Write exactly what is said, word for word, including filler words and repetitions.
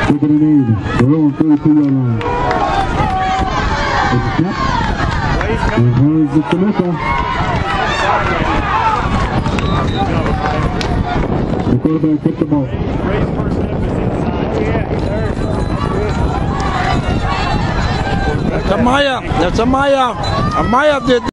We're going to need the roll through to your line. It's a snap. And here's the Samantha. The quarterback picked the ball. That's Amaya. That's Amaya. Amaya did.